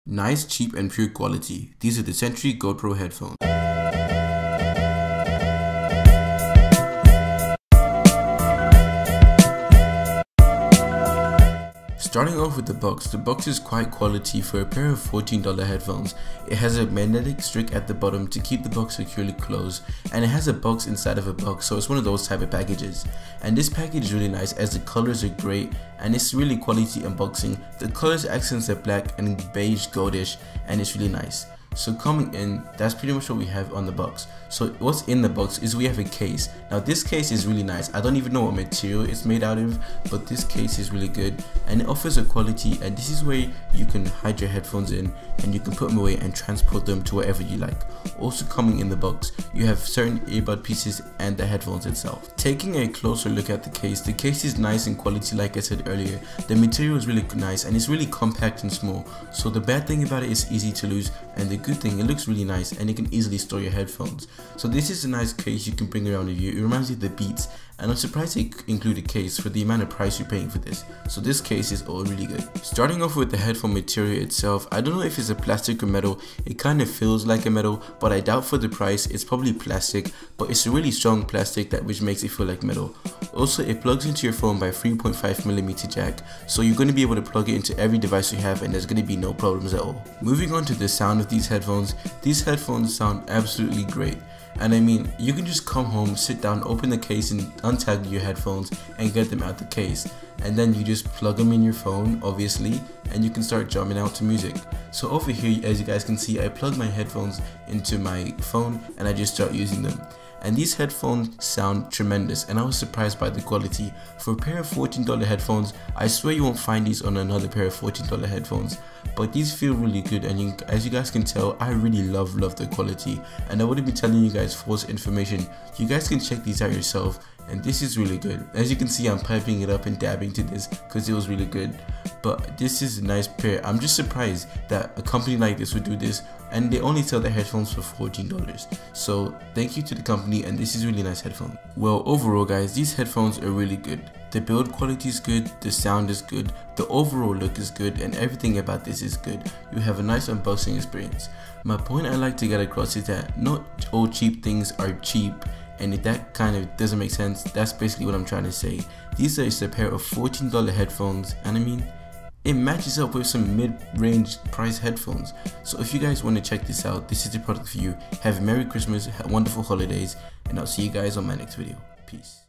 Nice, cheap and pure quality. These are the Sentry GoPro headphones. Starting off with the box is quite quality for a pair of $14 headphones. It has a magnetic strip at the bottom to keep the box securely closed, and it has a box inside of a box, so it's one of those type of packages. And this package is really nice as the colors are great and it's really quality unboxing. The colors accents are black and beige goldish, and it's really nice. So coming in, that's pretty much what we have on the box. So what's in the box is we have a case. Now this case is really nice. I don't even know what material it's made out of, but this case is really good and it offers a quality, and this is where you can hide your headphones in and you can put them away and transport them to wherever you like. Also coming in the box, you have certain earbud pieces and the headphones itself. Taking a closer look at the case is nice in quality like I said earlier. The material is really nice and it's really compact and small. So the bad thing about it is easy to lose, and the good thing, it looks really nice and you can easily store your headphones. So this is a nice case you can bring around with you. It reminds me of the Beats, and I'm surprised they include a case for the amount of price you're paying for this. So this case is all really good. Starting off with the headphone material itself, I don't know if it's a plastic or metal. It kind of feels like a metal, but I doubt for the price. It's probably plastic, but it's a really strong plastic which makes it feel like metal. Also, it plugs into your phone by 3.5mm jack, so you're going to be able to plug it into every device you have and there's going to be no problems at all. Moving on to the sound of these headphones sound absolutely great. And I mean, you can just come home, sit down, open the case and untag your headphones and get them out the case. And then you just plug them in your phone, obviously, and you can start jamming out to music. So over here, as you guys can see, I plug my headphones into my phone and I just start using them. And these headphones sound tremendous, and I was surprised by the quality. For a pair of $14 headphones, I swear you won't find these on another pair of $14 headphones. But these feel really good, and as you guys can tell, I really love the quality, and I wouldn't be telling you guys false information. You guys can check these out yourself, and this is really good. As you can see, I'm piping it up and dabbing to this because it was really good. But this is a nice pair. I'm just surprised that a company like this would do this, and they only sell their headphones for $14. So thank you to the company, and this is really nice headphone. Well, overall guys, these headphones are really good. The build quality is good, the sound is good, the overall look is good, and everything about this is good. You have a nice unboxing experience. My point I like to get across is that not all cheap things are cheap, and if that kind of doesn't make sense, that's basically what I'm trying to say. These are just a pair of $14 headphones, and I mean, it matches up with some mid-range price headphones. So if you guys want to check this out, this is the product for you. Have a Merry Christmas, wonderful holidays, and I'll see you guys on my next video. Peace.